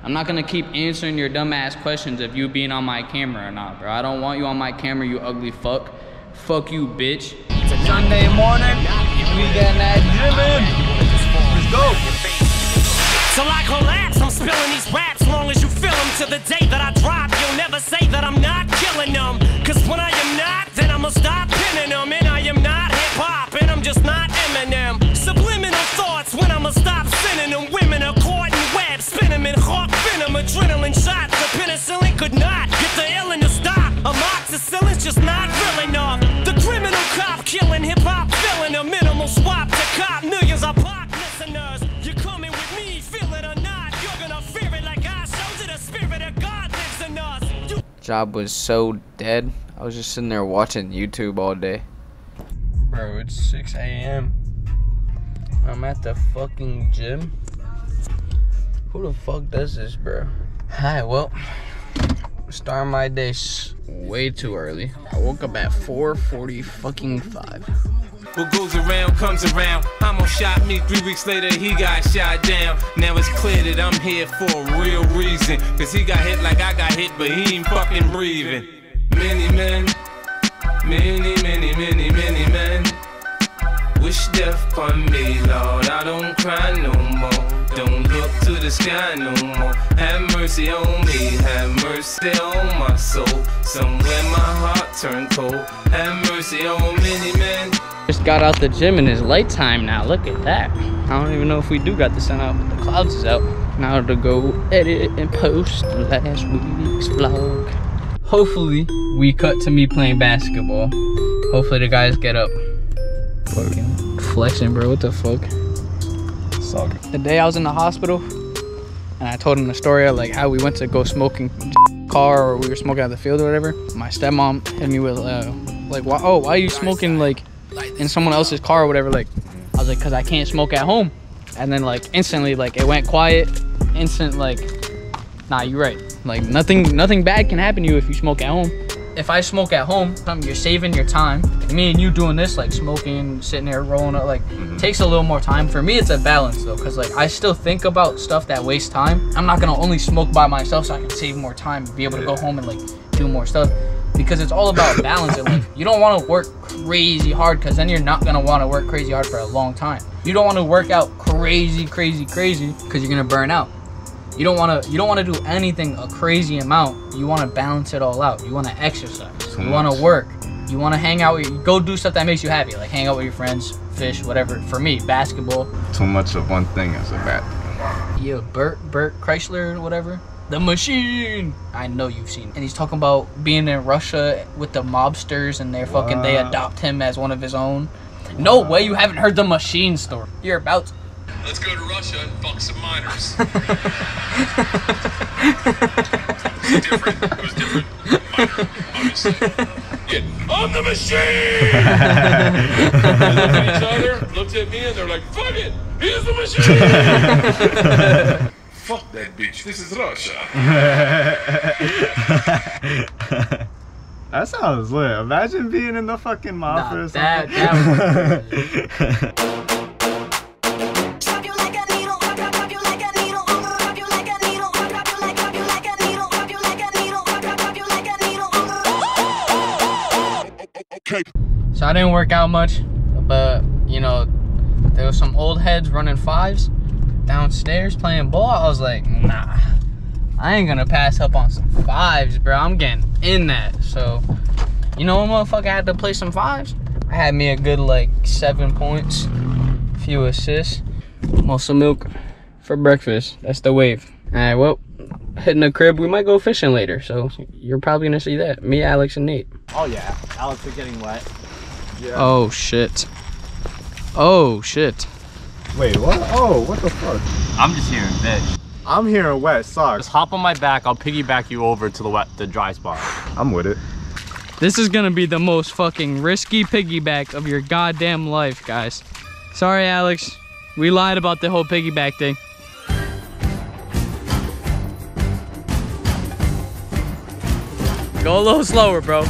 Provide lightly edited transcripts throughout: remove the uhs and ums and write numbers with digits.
I'm not gonna keep answering your dumbass questions of you being on my camera or not, bro. I don't want you on my camera, you ugly fuck. Fuck you, bitch. It's a Sunday morning, we getting that gym in. Let's go. Till I collapse, I'm spilling these raps. Long as you feel them to the day that I drop, you'll never say that I'm not killing them. Cause when I am not, then I'ma stop pinning them. And I am not hip-hop, and I'm just not Eminem. Subliminal thoughts when I'ma stop sending them. Women are caught in webs, spin them in hawk venom. Adrenaline shots, the penicillin could not get the illin to stop. Amoxicillin's just not real enough. The criminal cop killing hip-hop, filling a minimal swap to cop. Millions of pop listeners, you're coming with me, feel it or not. You're gonna fear it like I showed you. The spirit of God lives in us. Job was so dead. I was just sitting there watching YouTube all day. Bro, it's 6 a.m. I'm at the fucking gym. Who the fuck does this, bro? Hi, well, starting my day way too early. I woke up at 4:45. What goes around comes around. Homo shot me 3 weeks later, he got shot down. Now it's clear that I'm here for a real reason. Cause he got hit like I got hit, but he ain't fucking breathing. Many men, many men wish death upon me, Lord. I don't cry no more. Don't look to the sky no more. Have mercy on me, have mercy on my soul. Somewhere my heart turned cold. Have mercy on many men. Just got out the gym and it's light time now. Look at that. I don't even know if we do got the sun out, but the clouds is out. Now to go edit and post last week's vlog. Hopefully we cut to me playing basketball. Hopefully the guys get up. Fucking flexing, bro. What the fuck? Sorry. The day I was in the hospital and I told him the story of like how we went to go smoking car, or we were smoking at the field or whatever. My stepmom hit me with like, why are you smoking like in someone else's car or whatever? Like, I was like, cause I can't smoke at home. And then like instantly, like it went quiet. Instant, like, nah, you're right. Like nothing bad can happen to you if you smoke at home. If I smoke at home, you're saving your time. Me and you doing this, like smoking, sitting there rolling up, like takes a little more time. For me, it's a balance though, cause like I still think about stuff that wastes time. I'm not gonna only smoke by myself so I can save more time, be able to go home and like do more stuff. Because it's all about balance in life. You don't want to work crazy hard, because then you're not going to want to work crazy hard for a long time. You don't want to work out crazy because you're going to burn out. You don't want to do anything a crazy amount. You want to balance it all out. You want to exercise. You want to work. You want to hang out. Go do stuff that makes you happy, like hang out with your friends, fish, whatever. For me, basketball. Too much of one thing is a bad thing. Yeah, Bert Chrysler or whatever. The Machine. I know you've seen it. And he's talking about being in Russia with the mobsters and they're fucking, they adopt him as one of his own. No way you haven't heard the Machine story. You're about to. Let's go to Russia and fuck some miners. It was different. Minor, obviously. Yeah. I'm the Machine! They looked at each other, looked at me, and they're like, fuck it! He's the Machine! Fuck that bitch, this is Russia. That sounds lit. Imagine being in the fucking mafia or something. That was So I didn't work out much, but you know, there was some old heads running fives downstairs playing ball. I was like, nah, I ain't gonna pass up on some fives, bro. I'm getting in that. So, you know, motherfucker, I had to play some fives. I had me a good like 7 points, a few assists, muscle milk for breakfast. That's the wave. All right, well, hitting the crib. We might go fishing later, so you're probably gonna see that. Me, Alex, and Nate. Oh yeah, Alex is getting wet. Yeah. Oh shit. Oh shit. Wait, what? Oh, what the fuck? I'm just hearing bitch. I'm hearing wet socks. Just hop on my back, I'll piggyback you over to the dry spot. I'm with it. This is gonna be the most fucking risky piggyback of your goddamn life, guys. Sorry, Alex. We lied about the whole piggyback thing. Go a little slower, bro.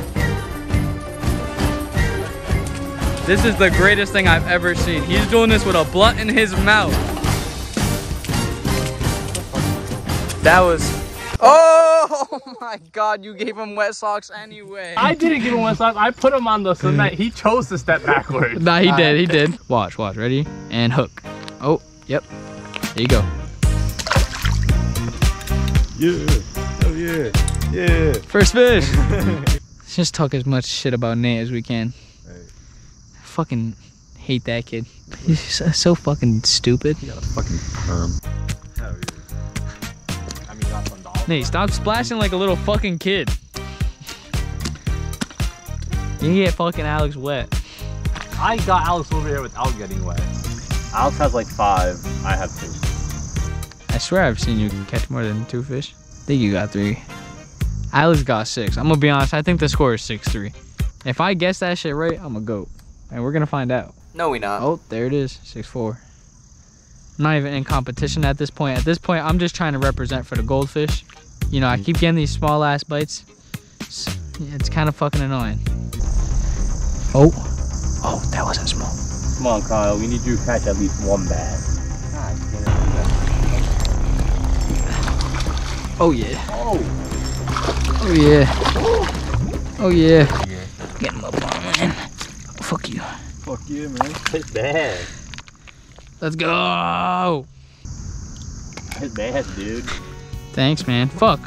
This is the greatest thing I've ever seen. He's doing this with a blunt in his mouth. That was. Oh my God! You gave him wet socks anyway. I didn't give him wet socks. I put him on the cement. He chose to step backwards. Nah, he did. He did. Watch. Ready? And hook. Oh, yep. There you go. Yeah. Oh yeah. Yeah. First fish. Let's just talk as much shit about Nate as we can. Right. I fucking hate that kid. He's so fucking stupid. You got a fucking perm. Hell yeah. I mean, that's $1. Nate, stop splashing like a little fucking kid. You can get fucking Alex wet. I got Alex over here without getting wet. Alex has like 5. I have 2. I swear I've seen you catch more than 2 fish. I think you got 3. Alex got 6. I'm gonna be honest, I think the score is 6-3. If I guess that shit right, I'm a goat. And we're gonna find out. No, we not. Oh, there it is, 6-4. I'm not even in competition at this point. At this point, I'm just trying to represent for the goldfish. You know, I keep getting these small ass bites. It's kind of fucking annoying. Oh, that wasn't small. Come on, Kyle. We need you to catch at least 1 bass. Oh yeah. Oh. Oh yeah. Oh yeah. Get him up on, man. Fuck you. Fuck yeah, man. Hit bad. Let's go. Hit bad, dude. Thanks, man. Fuck.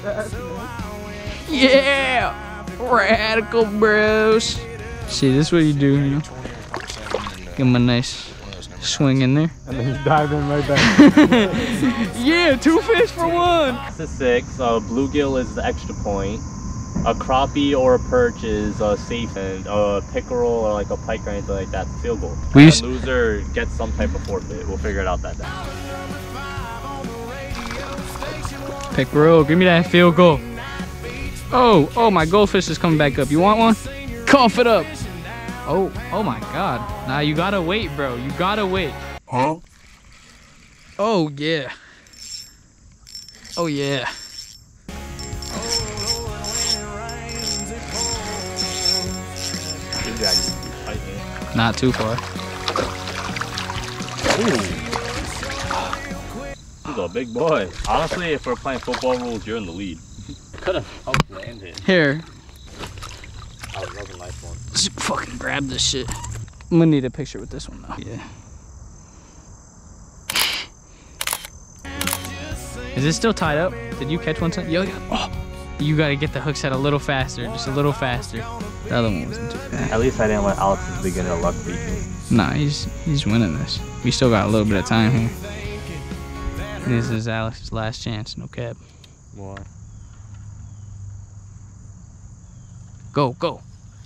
Yeah. Radical bros. See, this is what you do, you know? Give him a nice swing in there. And then you dive in right back. Yeah, 2 fish for 1. It's a 6. Bluegill is the extra point. A crappie or a perch is safe, and a pickerel or like a pike or anything like that, field goal. We The loser gets some type of forfeit. We'll figure it out that day. Pickerel, give me that field goal. Oh, my goldfish is coming back up. You want one? Cough it up. Oh my God. Nah, you gotta wait, bro. You gotta wait. Huh? Oh, yeah. Oh, yeah. Good guy needs to be fighting. Not too far. He's a big boy. Honestly, if we're playing football rules, you're in the lead. Could have helped land it. Here. That was a nice one. Just fucking grab this shit. I'm gonna need a picture with this one though. Yeah. Is it still tied up? Did you catch one? Yo, oh, you gotta get the hook set a little faster, just a little faster. The other one wasn't too bad. At least I didn't let Alex's beginner luck beat me. Nah, he's winning this. We still got a little bit of time here. This is Alex's last chance, no cap. Why? Go, go.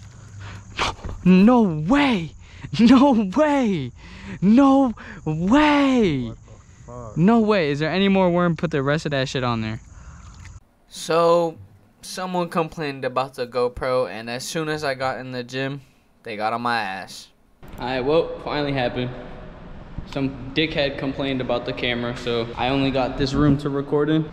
No way! No way! No way! No way. Is there any more worm? Put the rest of that shit on there. So, someone complained about the GoPro, and as soon as I got in the gym, they got on my ass. Alright, well, finally happened. Some dickhead complained about the camera, so I only got this room to record in.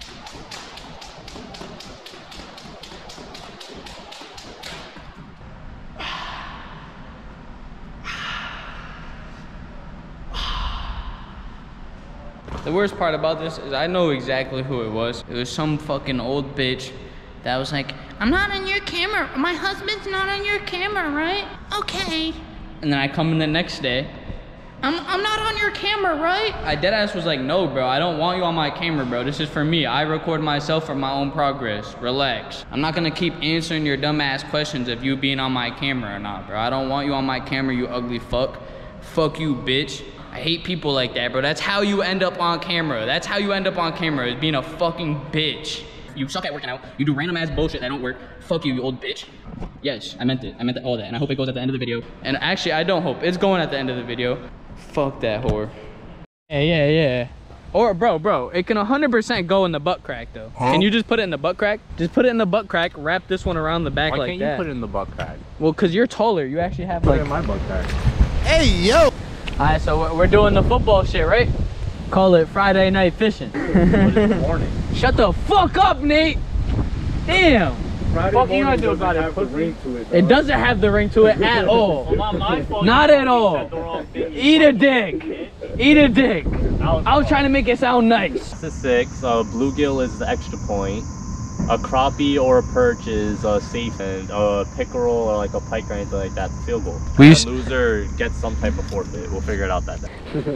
The worst part about this is I know exactly who it was. It was some fucking old bitch that was like, I'm not on your camera. My husband's not on your camera, right? Okay. And then I come in the next day. I'm not on your camera, right? I deadass was like, no, bro, I don't want you on my camera, bro. This is for me. I record myself for my own progress. Relax. I'm not gonna keep answering your dumbass questions of you being on my camera or not, bro. I don't want you on my camera, you ugly fuck. Fuck you, bitch. I hate people like that, bro. That's how you end up on camera. That's how you end up on camera, is being a fucking bitch. You suck at working out. You do random ass bullshit that don't work. Fuck you, you old bitch. Yes, I meant it. I meant all that. And I hope it goes at the end of the video. And actually, I don't hope. It's going at the end of the video. Fuck that whore. Yeah. Or, bro, it can 100% go in the butt crack, though. Huh? Can you just put it in the butt crack? Just put it in the butt crack, wrap this one around the back like that. Why can't you put it in the butt crack? Well, because you're taller. You actually have, put like... it in my butt crack. Hey, yo! Alright, so we're doing the football shit, right? Call it Friday night fishing. What is morning? Shut the fuck up, Nate! Damn! Fuck you gonna do about it? It doesn't have the ring to it at all. Well, not my fault. Not You at all. said the wrong thing. Eat a dick. Eat a dick. I was trying to make it sound nice. This is 6. Bluegill is the extra point. A crappie or a perch is safe, and a pickerel or like a pike or anything like that's a field goal. We The loser gets some type of forfeit. We'll figure it out that day.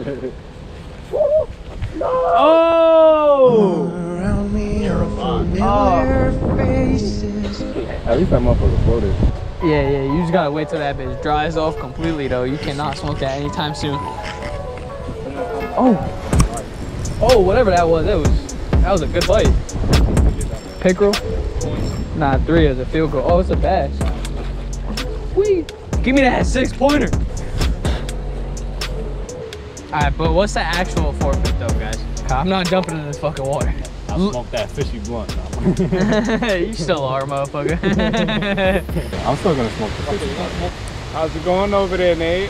Oh! At least that motherfucker floated. Yeah, you just gotta wait till that bitch dries off completely though. You cannot smoke that anytime soon. Oh, whatever that was a good bite. Pickerel? Nah, 3 is a field goal. Oh, it's a bass. Sweet. Give me that 6-pointer. Alright, but what's the actual forfeit though, guys? I'm not jumping in this fucking water. I'll smoke that fishy blunt now. You still are, motherfucker. I'm still gonna smoke the fishy blunt. How's it going over there, Nate?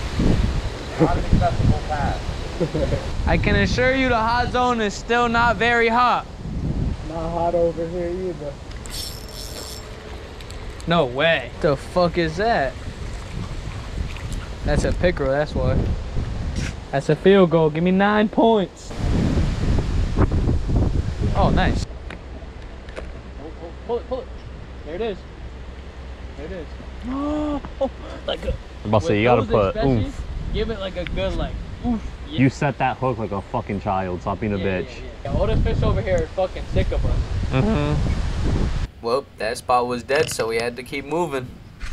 I can assure you the hot zone is still not very hot. Not hot over here either. No way. The fuck is that? That's a pickerel, that's why. That's a field goal. Give me 9 points. Oh, nice. Pull it. There it is. Oh, like a, I'm about to say, you gotta put oomph. Give it like a good like oomph. Yeah. You set that hook like a fucking child. Stop being a bitch. Yeah. All the fish over here are fucking sick of us. Well, that spot was dead, so we had to keep moving.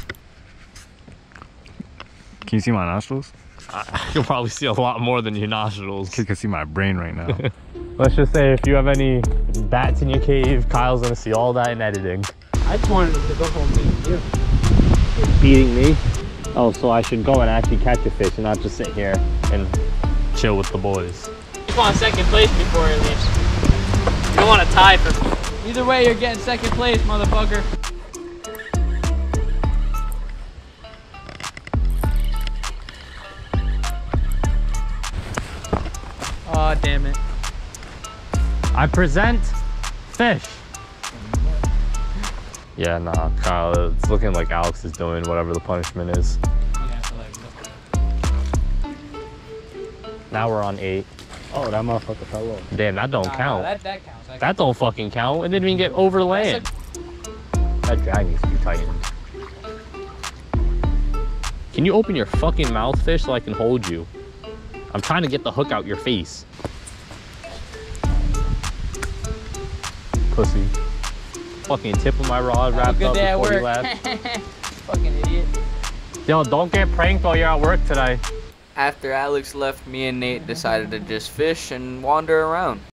Can you see my nostrils? You'll probably see a lot more than your nostrils. You can see my brain right now. Let's just say if you have any bats in your cave, Kyle's gonna see all that in editing. I just wanted to go home beating you. Beating me? Oh, so I should go and actually catch a fish and not just sit here and chill with the boys. You want second place before he leaves. You don't want to tie for me. Either way, you're getting second place, motherfucker. Oh, damn it. I present fish. Yeah, nah, Kyle, it's looking like Alex is doing whatever the punishment is. Now we're on 8. Oh, that motherfucker fell off. Damn, that don't count. That counts. That don't fucking count. It didn't even get over land. That drag needs to be tightened. Can you open your fucking mouth, fish, so I can hold you? I'm trying to get the hook out your face. Pussy. Fucking tip of my rod wrapped up before you left. Fucking idiot. Yo, don't get pranked while you're at work today. After Alex left, me and Nate decided to just fish and wander around.